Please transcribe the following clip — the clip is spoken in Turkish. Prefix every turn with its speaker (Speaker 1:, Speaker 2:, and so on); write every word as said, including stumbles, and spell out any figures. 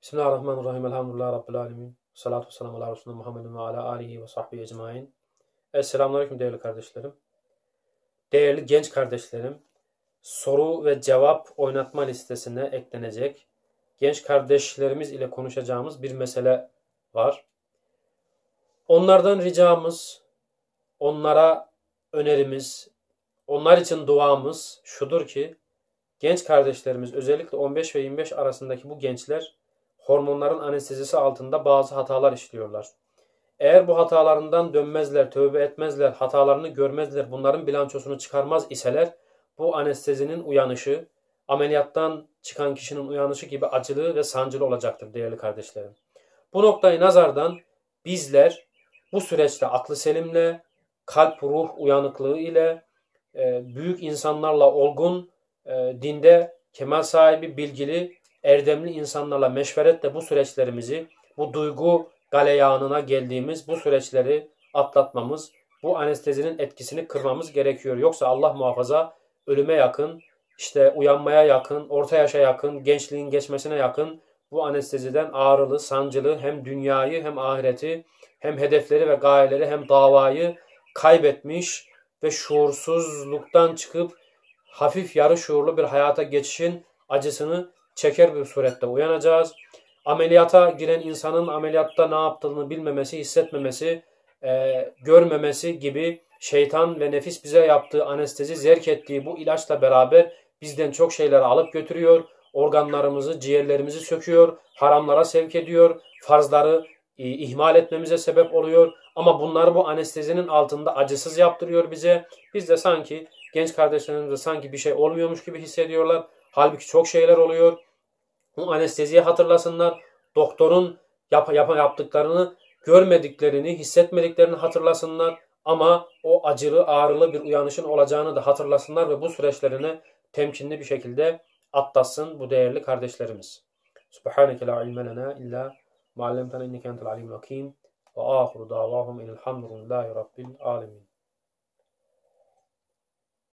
Speaker 1: Bismillahirrahmanirrahim. Elhamdülillahi Rabbil alemin. Salatu vesselamu ala Resulüne Muhammedin ve ala alihi ve sahbihi ecmain. Esselamu değerli kardeşlerim. Değerli genç kardeşlerim, soru ve cevap oynatma listesine eklenecek genç kardeşlerimiz ile konuşacağımız bir mesele var. Onlardan ricamız, onlara önerimiz, onlar için duamız şudur ki, genç kardeşlerimiz özellikle on beş ve yirmi beş arasındaki bu gençler hormonların anestezisi altında bazı hatalar işliyorlar. Eğer bu hatalarından dönmezler, tövbe etmezler, hatalarını görmezler, bunların bilançosunu çıkarmaz iseler, bu anestezinin uyanışı, ameliyattan çıkan kişinin uyanışı gibi acılı ve sancılı olacaktır değerli kardeşlerim. Bu noktayı nazardan bizler bu süreçte aklı selimle, kalp ruh uyanıklığı ile, büyük insanlarla olgun, dinde kemal sahibi, bilgili, erdemli insanlarla meşveretle bu süreçlerimizi, bu duygu galeyağınına geldiğimiz bu süreçleri atlatmamız, bu anestezinin etkisini kırmamız gerekiyor. Yoksa Allah muhafaza ölüme yakın, işte uyanmaya yakın, orta yaşa yakın, gençliğin geçmesine yakın bu anesteziden ağrılı, sancılı hem dünyayı hem ahireti, hem hedefleri ve gayeleri hem davayı kaybetmiş ve şuursuzluktan çıkıp hafif yarı şuurlu bir hayata geçişin acısını çeker bir surette uyanacağız. Ameliyata giren insanın ameliyatta ne yaptığını bilmemesi, hissetmemesi, e, görmemesi gibi şeytan ve nefis bize yaptığı anestezi, zerk ettiği bu ilaçla beraber bizden çok şeyleri alıp götürüyor. Organlarımızı, ciğerlerimizi söküyor, haramlara sevk ediyor, farzları e, ihmal etmemize sebep oluyor. Ama bunları bu anestezinin altında acısız yaptırıyor bize. Biz de sanki, genç kardeşlerimiz de sanki bir şey olmuyormuş gibi hissediyorlar. Halbuki çok şeyler oluyor. Bu anesteziyi hatırlasınlar. Doktorun yap, yap, yaptıklarını, görmediklerini, hissetmediklerini hatırlasınlar. Ama o acılı, ağrılı bir uyanışın olacağını da hatırlasınlar ve bu süreçlerini temkinli bir şekilde atlatsın bu değerli kardeşlerimiz. Subhaneke la ilme lena illa ma'allemtena inneke entel alimul hakim ve ahiru davahum enelhamdülillahi rabbil alemin.